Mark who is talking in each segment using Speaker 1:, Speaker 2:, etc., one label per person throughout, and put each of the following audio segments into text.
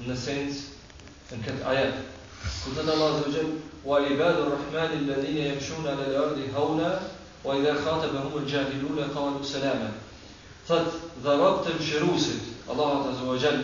Speaker 1: në sens në këtë ajet. Ku thot Allah azza wa jall wa ibadur rahman alladhina yamshuna ala al-ardi hawna wa idha khatabahum al-jahiluna qalu salama. Thot dharab të mshirusit Allah azza wa jall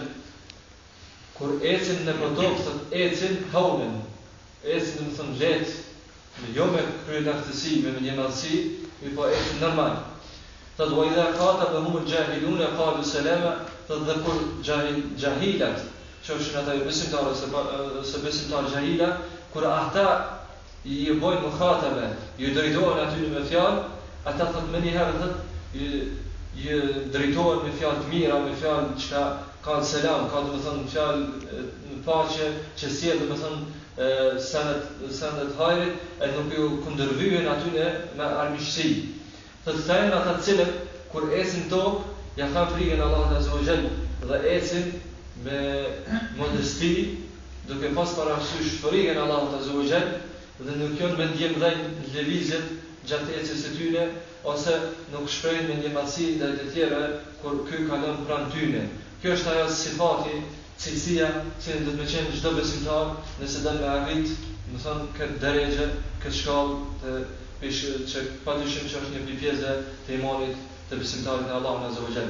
Speaker 1: kur ecin në tokë, thot ecin hawnan, ecin në thon let, jo me kryelartësi, me ndjemalsi, po ecin normal. Thot wa idha khatabahum al-jahiluna qalu salama. Thot dhe kur jahilat, qofshin ata besimtarë ose besimtarë jahila, kur ata i bojnë mukhataba, ju drejtohen aty me fjalë, ata thot më një herë thot ju drejtohen me fjalë të mira, me fjalë që ka selam, ka domethënë fjalë në paqe, që sjell domethënë sandet hajrit, e nuk ju kundërvyen aty me armiqësi. Thot këta janë ata të cilët kur ecin tokë ja kanë frikën Allahut azza wa jall dhe ecin me modesti, duke pas parasysh frikën Allahut azza wa jall dhe nuk janë me ndjem dhënë lëvizjet gjatë ecjes së tyre, ose nuk shprehin me ndjemalsi ndaj të tjerëve kur ky kalon pranë tyre. Kjo është ajo sifati, cilësia që do të më qenë çdo besimtar nëse do të arrit, do të thonë këtë drejtë, këtë shkallë të peshë që padyshim që është një pjesë e imanit të besimtarit në Allahun azza wa jall.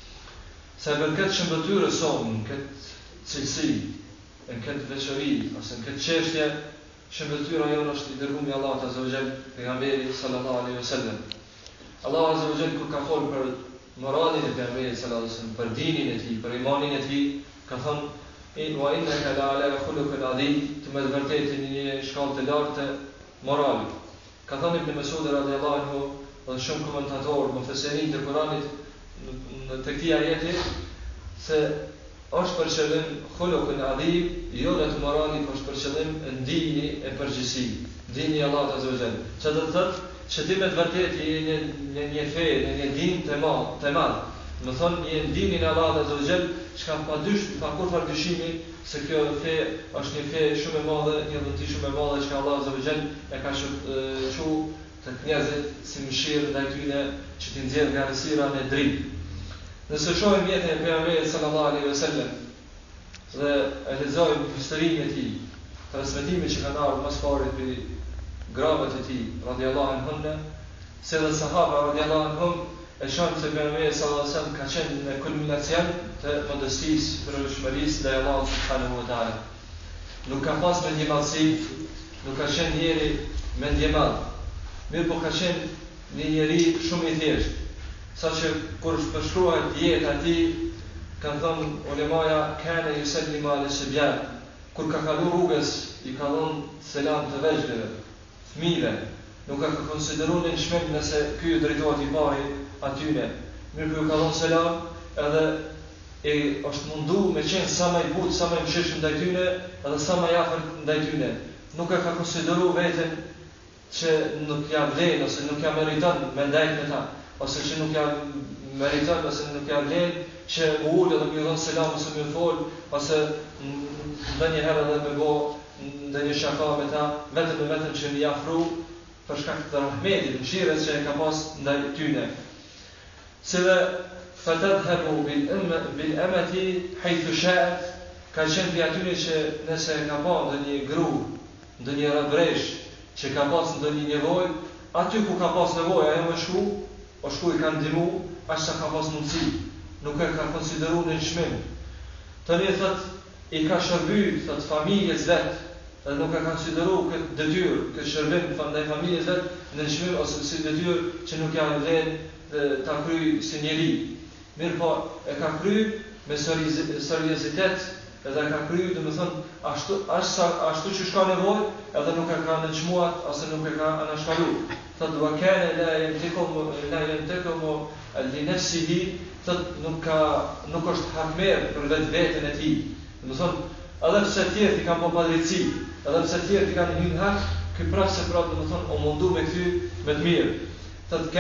Speaker 1: Sa për këtë shëmbëtyrë sonë, në këtë cilësi, në këtë veçori, ose në këtë çështje, shëmbëtyra jonë është i dërguari Allahut azza wa jall, pejgamberi sallallahu alaihi wasallam. Allahu azza wa jall kur ka folur për moralin e pejgamberit sallallahu alaihi wasallam, për dinin e tij, për imanin e tij, ka thënë wa innaka la ala khuluqin adhim, të me vërtetë një shkallë të lartë të moralit. Ka thënë Ibn Mas'ud radhiyallahu anhu dhe shumë komentatorë, mufesirin të Kuranit në të këtij ajeti, se është për qëllim khuluqun adhim, jo vetë morali, por është për qëllim ndini e përgjithësi, dini Allahut azza wa jall. Çfarë do të thotë? Që ti me të vërtetë je në një fe, në një din të madh. Do thonë një dinin e Allahut azza wa jall, çka pa kurrë dyshimi se kjo fe është një fe shumë e madhe, një dhënti shumë e madhe që Allah azza wa jall e ka çu të njerëzit si mëshirë ndaj tyre që t'i nxjerrë nga errësira në dritë. Nëse shohim jetën e pejgamberit sallallahu alaihi wasallam dhe e lexojmë historinë e tij, transmetimin që kanë ardhur pas parit për gravat e tij radhiyallahu anhu, se dhe sahaba radhiyallahu anhum e shohin se pejgamberi sallallahu alaihi wasallam ka qenë në kulminacion të modestisë, përshmërisë ndaj Allahut subhanahu wa taala. Nuk ka pas mendjemalsi, nuk ka qenë njeri mendjemal. Mirë po ka qenë një njeri shumë i thjeshtë, saqë kur përshkruhet jeta e tij, kanë thënë ulemaja kana yusallimu ala sibyan, kur ka kaluar rrugës i ka dhënë selam të vegjëlve, fëmijëve, nuk ka konsideruar në shmend nëse ky drejtohet i pari atyre. Mirë po ka dhënë selam edhe e është mundu me qenë sa më i butë, sa më i mëshirshëm ndaj tyre, edhe sa më i afërt ndaj tyre. Nuk e ka konsideruar veten që nuk ja vlen ose nuk ja meriton me ndajt me ta, ose që nuk ja meriton ose nuk ja vlen që u ul dhe më dhon selam ose më fol, ose ndonjëherë edhe me bë ndonjë shaka me ta, vetëm që më afro për shkak të rahmetit, mëshirës që e ka pas ndaj tyre. Se dhe fatadhhabu bil amati haythu sha'at, ka qenë për atyre që nëse ka pa ndonjë gru, ndonjë rabresh që ka pas ndonjë nevojë, aty ku ka pas nevojë ajo më shku, o shku i ka ndihmu, aq sa ka pas mundësi, nuk e ka konsideruar në çmim. Tani thot i ka shërbyer thot familjes vet, dhe nuk e ka konsideruar këtë detyrë, këtë shërbim ndaj familjes vet në çmim ose si detyrë që nuk ja vlen ta kryej si njeri. Mirë po e ka kryer me seriozitet, edhe ka kryer, domethënë ashtu që shka nevojë, edhe nuk e ka nënçmuar ose nuk e ka anashkaluar. Thot wa kana la yantakum li nafsihi, thot nuk është hakmer për vetveten e tij. Domethënë edhe pse të tjerë i kanë bërë padrejti, edhe pse të tjerë i kanë hyrë hak, ky prapë se prapë domethënë o mundu me kthy me të mirë. Thot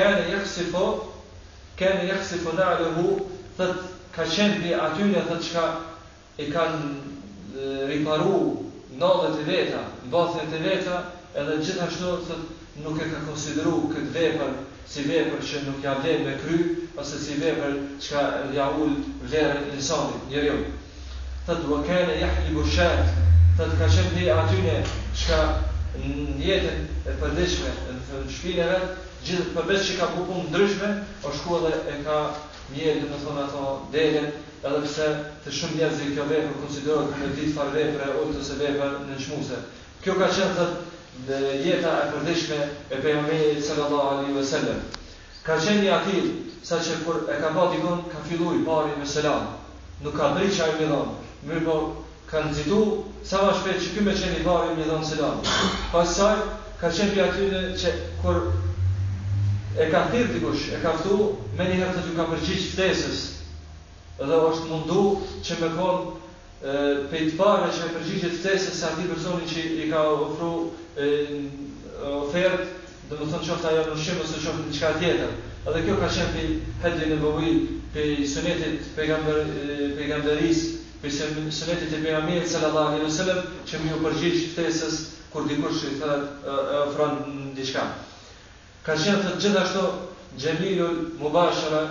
Speaker 1: kana yakhsifu na'luhu, thot ka qenë për atyre thot çka i kanë riparu nallet e veta, mbathjet e veta, edhe gjithashtu thot nuk e ka konsideru këtë vepër si vepër që nuk ja vlen me kry, ose si vepër që ja ul vlerën e insanit, njeriu. thot wa kana yahlibu shat, thot ka qenë dhe atyne çka në jetën e përditshme në shtëpinë e vet, gjithë përveç që ka punë ndryshme, o shku edhe e ka mjerë, domethënë ato delen, edhe pse të shumë njerëz kjo vepër konsiderohet një ditë fare vepre ose vepër nënçmuese. Kjo ka qenë thot jeta e përditshme e pejgamberit sallallahu alaihi wasallam. Ka qenë një atill saqë kur e ka pa dikon ka filluar pari me selam. Nuk ka drejt çaj me dhon. Mirë po ka nxitu sa më shpejt që ky me qenë i pari me dhon selam. Pastaj ka qenë për atyre që kur e ka thirr dikush, e ka ftu, me një herë të ka përgjigj ftesës. Edhe është mundu që me konë për të parë që me përgjigjet ftesës se ati personi që i ka ofru ofertë, dhe më thënë qofta ajo në ushqim ose qofta në qka tjetër. Edhe kjo ka qenë për hedin e bëvuj, për sunetit pejgamberis, për sunetit e pejgamberit sallallahu alaihi wasallam, që më ju përgjigj ftesës kur dikush i ofron në diçka. Ka qenë të gjithashtu Gjemilul Mubashara,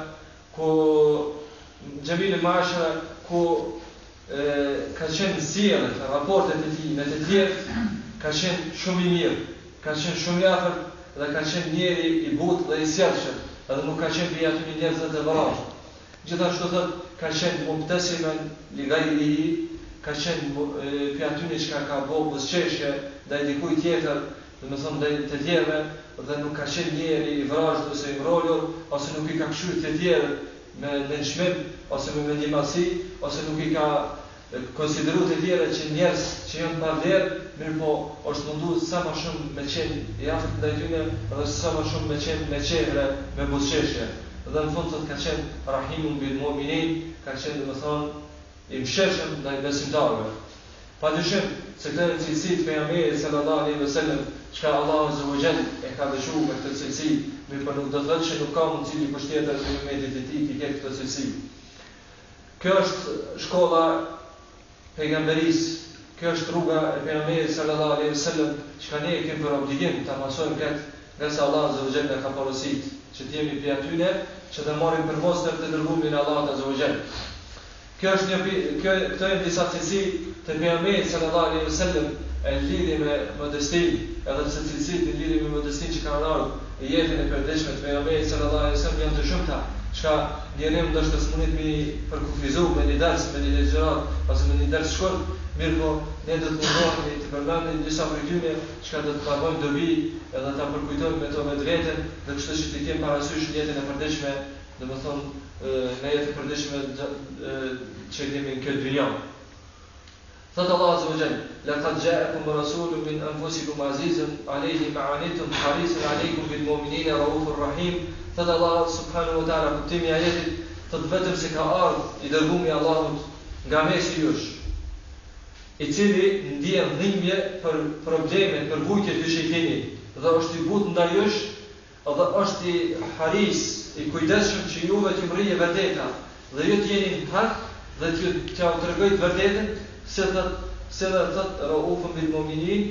Speaker 1: ku ka qenë zjerët, raportet e tij me të tjerë, ka qenë shumë i mirë, ka qenë shumë i afërt dhe ka qenë njeri i butë dhe i sjellshëm, edhe nuk ka qenë për aty njerëz të varrosh. Gjithashtu thot ka qenë mubtesimen li ghayrihi, ka qenë për aty që ka bëu buzëqeshje ndaj dikujt tjetër, domethënë ndaj të tjerëve, dhe nuk ka qenë njeri i vrajshëm ose i mbrojtur, ose nuk i ka kshyer të tjerë me nënçmim ose me mendimasi, ose nuk i ka konsideru të tjere që njerëz që janë pa vlerë, mirë po është mundu sa më shumë me qenë i afërt ndaj tyre dhe sa më shumë me qenë me qevre, me buzëqeshje. Dhe në fund ka qenë rahimun bil mu'minin, ka qenë domethënë i mëshirshëm ndaj besimtarëve. Padyshim se këto cilësi të pejgamberit sallallahu alaihi wasallam, çka Allahu azza wa jall e ka dëshuar me këtë cilësi, mirë po nuk do të thotë që nuk ka mundësi një pushtjetër për umetin e tij të ketë këtë cilësi. Kjo është shkolla pejgamberis, kjo është rruga e pejgamberit sallallahu alaihi wasallam, që ne kemi për obligim ta mësojmë këtë, nga se Allah azza wa jall ka porositur që të jemi prej atyre që të marrim përmosur të dërguarin e Allahut azza wa jall. Këto janë disa cilësi të pejgamberit sallallahu alaihi wasallam e lidhje me modestinë, edhe pse cilësitë e lidhje me modestinë që kanë ardhur në jetën e përditshme të pejgamberit sallallahu alaihi wasallam janë të shumta, çka ndjenim ndoshta s'munit me përkufizuar me një ders, me një legjërat ose me një ders shkurt, mirë po ne do të mundohemi të përmendim disa prej tyre, çka do të pagojmë dobi edhe ta përkujtojmë me to me veten, dhe kështu që të kemi parasysh jetën e përditshme, domethënë në jetën e përditshme që kemi në këtë dynjë. Thot Allah azza wa jall: "Laqad ja'akum rasulun min anfusikum azizun 'alayhi ma 'anittum harisun 'alaykum bil mu'minina raufur rahim." Thot Allah subhanahu wa ta'ala kuptimi i ajetit, thot vetëm se ka ardhur i dërguari i Allahut nga mesi jush, i cili ndjen dhimbje për problemet, për vujtjet e shejtanit, dhe është i butë ndaj jush, dhe është i haris, i kujdesshëm që juve t'ju mrije vërteta, dhe ju t'jeni në hak, dhe t'ja u tregoj të vërtetën, se dhe thot raufun bil mu'minin,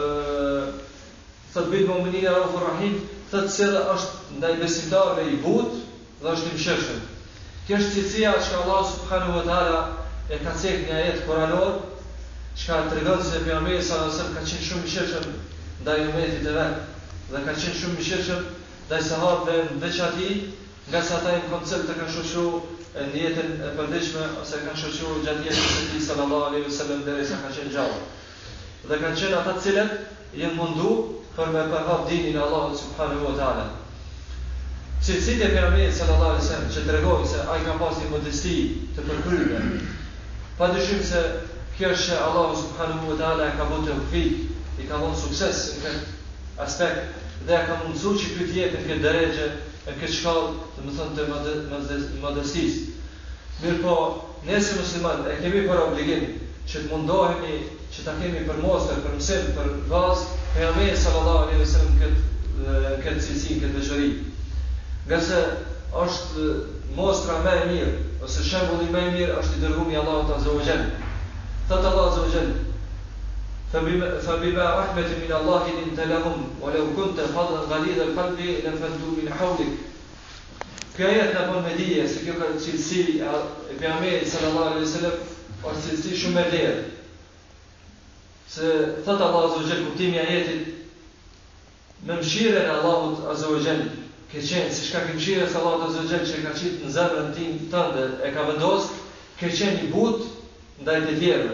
Speaker 1: thot bil mu'minin raufur rahim, thot se dhe është ndaj besimtarëve i butë dhe është i mëshirshëm. Kjo është cilësia që Allah subhanahu wa ta'ala e ka cekë një ajet kuranor, që tregon se pejgamberi sallallahu alaihi wasallam ka qenë shumë i mëshirshëm ndaj umetit e vet, dhe ka qenë shumë i mëshirshëm ndaj sahabëve në veçantë, nga sa ata në koncept të kanë shoqëruar në jetën e përditshme ose kanë shoqëruar gjatë jetës së tij sallallahu alaihi wasallam derisa ka qenë gjallë. Dhe kanë qenë ata të cilët janë mundu për me përhap dinin e Allahut subhanahu wa ta'ala. Cilësitë e pejgamberit sallallahu alaihi wasallam që tregojnë se ai ka pasur modesti të përkryer. Padyshim se kjo është Allahu subhanahu wa ta'ala ka bëu tawfik, i ka dhënë sukses në këtë aspekt dhe ka mundsuar që ky të jetë në këtë drejtë, në këtë shkallë, domethënë të modestisë. Mirë po, ne si muslimanë e kemi për obligim që të mundohemi që ta kemi për mosër, për mësim, për bazë pejgamberit sallallahu alaihi wasallam këtë cilësi, këtë veçori. Nga se është mostra më e mirë, ose shembulli më i mirë është i dërguari i Allahut azza wa jall. Thot Allah azza wa jall: "Fabima rahmatin min Allah linta lahum, walau kunta fadlan ghalidha al-qalbi lanfaddu min hawlik." Kjo ajet na bën me dije se kjo ka cilësi e pejgamberit sallallahu alaihi wasallam, është cilësi shumë e vlerë. Se thëtë Allah Azza wa Jall kuptimi i ajetit, me mëshirën e Allahut Azza wa Jall, ke qenë, si shka ke mëshirën se Allahut Azza wa Jall që ka qitë në zemrën tënde, e ka vendosur, ke qenë i butë ndaj të tjerëve.